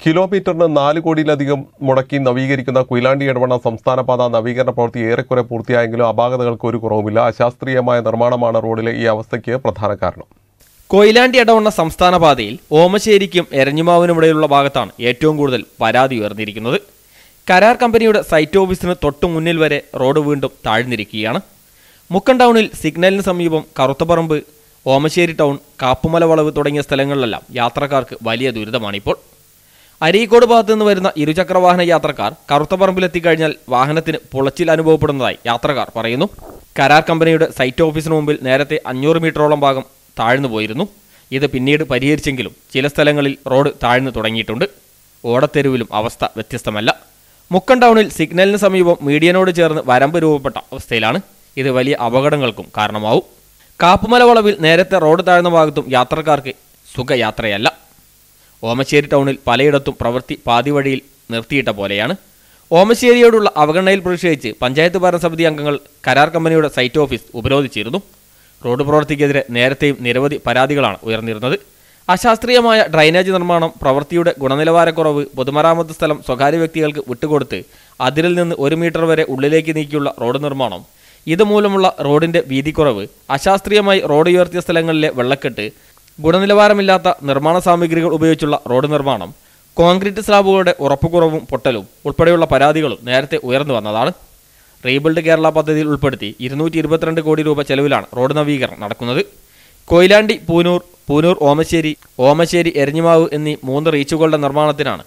കിലോമീറ്ററിന് 4 കോടിയിലധികം മുടക്കി നവീകരിക്കുന്ന കൊയിലാണ്ടി എടവണ്ണ സംസ്ഥാനപാത നവീകരണ പ്രവൃത്തി ഏറെക്കുറെ പൂർത്തിയായെങ്കിലും അപാകതകൾക്ക് ഒരു കുറവുമില്ല. അശാസ്ത്രീയമായ നിർമ്മാണമാണ് റോഡിലെ ഈ അവസ്ഥയ്ക്ക് പ്രധാന കാരണം. കൊയിലാണ്ടി എടവണ്ണ സംസ്ഥാനപാതയിൽ ഓമശ്ശേരിക്കും എരഞ്ഞിമാവിനുമിടയിലുള്ള ഭാഗത്താണ് ഏറ്റവും കൂടുതൽ പരാതി ഉയർന്നിരിക്കുന്നത്. കരാർ കമ്പനിയുടെ സൈറ്റ് ഓഫീസിന് തൊട്ടു മുന്നിൽ വരെ റോഡ് വീണ്ടും താഴ്ന്നിരിക്കുകയാണ്. മുക്കം ടൗണിൽ സിഗ്നലിന് സമീപം കറുത്തപറമ്പ്, ഓമശ്ശേരി ടൗൺ, കാപ്പുമല വളവ് തുടങ്ങിയ സ്ഥലങ്ങളിലെല്ലാം യാത്രക്കാർക്ക് വലിയ ദുരിതമാണിപ്പോൾ. അരീക്കോട് ഭാഗത്തു നിന്ന് വരുന്ന ഇരുചക്രവാഹന യാത്രക്കാർ കറുത്തപറമ്പിലെത്തിക്കഴിഞ്ഞാൽ വാഹനത്തിന് പുളച്ചിൽ അനുഭവപ്പെടുന്നതായി യാത്രക്കാർ പറയുന്നു. കരാർ കമ്പനിയുടെ സൈറ്റ് ഓഫീസിന് മുമ്പിൽ നേരത്തെ 500 മീറ്ററോളം ഭാഗം താഴ്ന്നു പോയിരുന്നു. ഇത് പിന്നീട് പരിഹരിച്ചെങ്കിലും ചില സ്ഥലങ്ങളിൽ റോഡ് താഴ്ന്നു തുടങ്ങിയിട്ടുണ്ട്. ഓടത്തെരുവിലും അവസ്ഥ വ്യത്യസ്തമല്ല. മുക്കം ടൗണിൽ സിഗ്നലിന് സമീപം മീഡിയനോട് ചേർന്ന് വരമ്പ് രൂപപ്പെട്ട അവസ്ഥയിലാണ്. ഇത് വലിയ അപകടങ്ങൾക്കും കാരണമാവും. കാപ്പുമല വളവിൽ നേരത്തെ റോഡ് താഴ്ന്ന ഭാഗത്തും യാത്രക്കാർക്ക് സുഖയാത്രയല്ല. ഓമശ്ശേരി ടൗണിൽ പലയിടത്തും പ്രവൃത്തി പാതിവഴിയിൽ നിർത്തിയിട്ട പോലെയാണ്. ഓമശ്ശേരിയോടുള്ള അവഗണനയിൽ പ്രതിഷേധിച്ച് പഞ്ചായത്ത് ഭരണസമിതി അംഗങ്ങൾ കരാർ കമ്പനിയുടെ സൈറ്റ് ഓഫീസ് ഉപരോധിച്ചിരുന്നു. റോഡ് പ്രവൃത്തിക്കെതിരെ നേരത്തെയും നിരവധി പരാതികളാണ് ഉയർന്നിരുന്നത്. അശാസ്ത്രീയമായ ഡ്രൈനേജ് നിർമ്മാണം, പ്രവൃത്തിയുടെ ഗുണനിലവാരക്കുറവ്, പൊതുമരാമത്ത് സ്ഥലം സ്വകാര്യ വ്യക്തികൾക്ക് വിട്ടുകൊടുത്ത് അതിരിൽ നിന്ന് 1 മീറ്റർ വരെ ഉള്ളിലേക്ക് നീക്കിയുള്ള റോഡ് നിർമ്മാണം, ഇതുമൂലമുള്ള റോഡിന്റെ വീതിക്കുറവ്, അശാസ്ത്രീയമായി റോഡ് ഉയർത്തിയ സ്ഥലങ്ങളിലെ വെള്ളക്കെട്ട്, ഗുണനിലവാരമില്ലാത്ത നിർമ്മാണ സാമഗ്രികൾ ഉപയോഗിച്ചുള്ള റോഡ് നിർമ്മാണം, കോൺക്രീറ്റ് സ്ലാബുകളുടെ ഉറപ്പുകുറവും പൊട്ടലും ഉൾപ്പെടെയുള്ള പരാതികളും നേരത്തെ ഉയർന്നു വന്നതാണ്. റീബിൽഡ് കേരള പദ്ധതിയിൽ ഉൾപ്പെടുത്തി 222 കോടി രൂപ ചെലവിലാണ് റോഡ് നവീകരണം നടക്കുന്നത്. കൊയിലാണ്ടി, പൂനൂർ, ഓമശ്ശേരി, എരഞ്ഞിമാവ് എന്നീ 3 റീച്ചുകളുടെ നിർമ്മാണത്തിനാണ്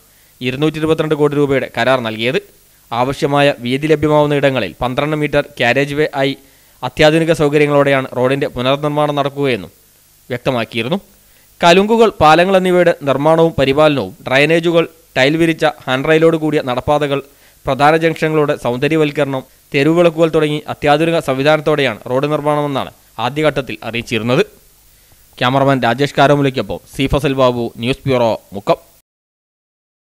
222 കോടി രൂപയുടെ കരാർ നൽകിയത്. ആവശ്യമായ വീതി ലഭ്യമാവുന്ന ഇടങ്ങളിൽ 12 മീറ്റർ കാരേജ് വേ ആയി അത്യാധുനിക സൗകര്യങ്ങളോടെയാണ് റോഡിന്റെ പുനർനിർമ്മാണം നടക്കുകയെന്നും വ്യക്തമാക്കിയിരുന്നു. കലുങ്കുകൾ, പാലങ്ങൾ എന്നിവയുടെ നിർമ്മാണവും പരിപാലനവും, ഡ്രൈനേജുകൾ, ടൈൽ വിരിച്ച ഹാൻഡ് റെയിലോട് കൂടിയ നടപ്പാതകൾ, പ്രധാന ജംഗ്ഷനുകളുടെ സൗന്ദര്യവൽക്കരണം, തെരുവുവിളക്കുകൾ തുടങ്ങി അത്യാധുനിക സംവിധാനത്തോടെയാണ് റോഡ് നിർമ്മാണമെന്നാണ് ആദ്യഘട്ടത്തിൽ അറിയിച്ചിരുന്നത്. ക്യാമറമാൻ രാജേഷ് കാരമുലയ്ക്കൊപ്പം C Fasal Babu, news bureau, Mukkam.